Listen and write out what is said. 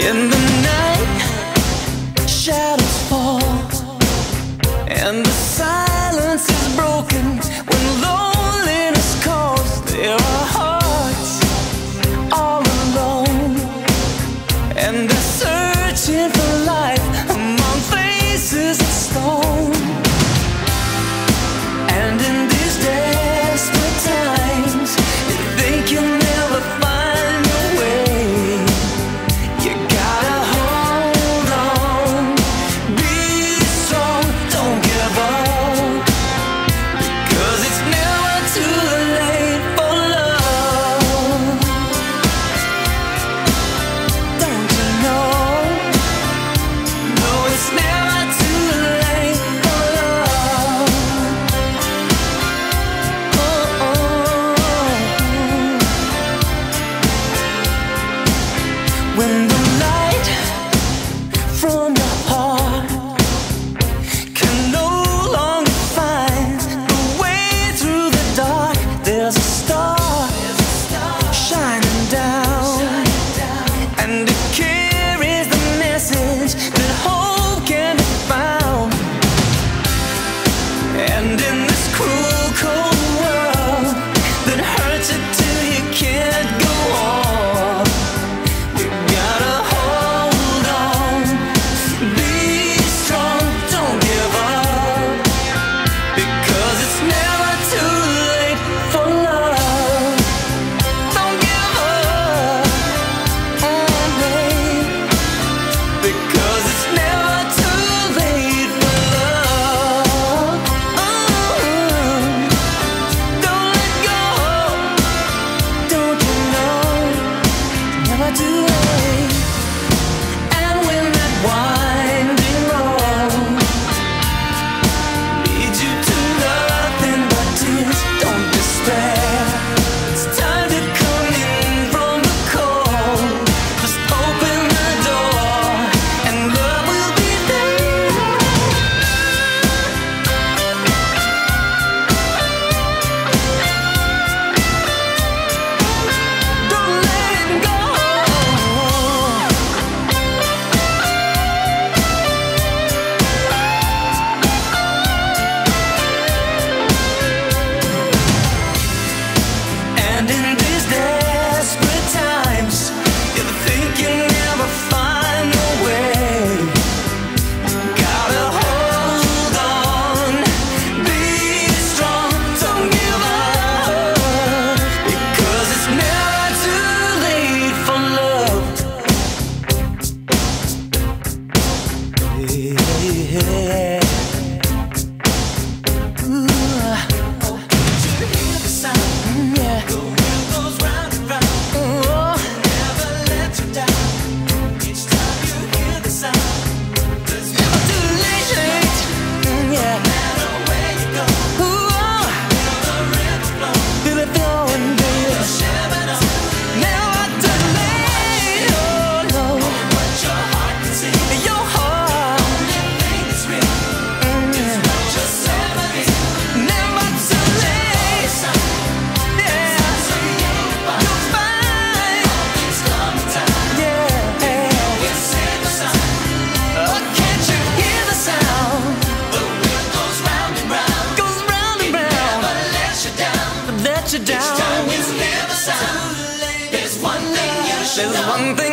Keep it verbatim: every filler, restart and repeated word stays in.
In the night, shadows fall, and the silence is broken when loneliness calls. There are hearts all alone, and they're searching for life among faces of stone. And in these desperate times, you think you'll never find your way. You gotta hold on, be strong, don't give up, because it's never too late for love. Don't you know? No, it's never too late for love. Oh, oh. When the light from your heart can no longer find the way through the dark, there's a star shining down, and it carries the message that hope can be found. And in this cruel, cold world that hurts you till you can't go on, you gotta hold on, be strong, don't give up, because it's never too late for love. Don't give up, oh, babe, because it's never too late for love. Oh, don't let go, don't you know? Never too late. And when that winding road leads you to nothing but tears, don't despair. It's time to come in from the cold. Just open the door and love will be there. Don't let it go. And in these desperate times, you think you never find a way. Gotta hold on, be strong, don't give up, because it's never too late for love. Yeah. Ooh. Did you hear the sound? Mm, yeah. The wheel goes round and round. Oh. Never let you down. Each time you hear the sound, there's never too late. Mm, yeah. No matter where you go, ooh, feel the river flow. Feel it flowing, baby. Never too late. Oh no. What your heart can see. Your heart. Only thing that's real is what you're saying. Never too late. Yeah. You'll find. Yeah. Oh, can't you hear the sound? The wheel goes round and round. Goes round and round. Never let you down. Let you down. Each time you hear the sound, there's one thing you should know. There's one thing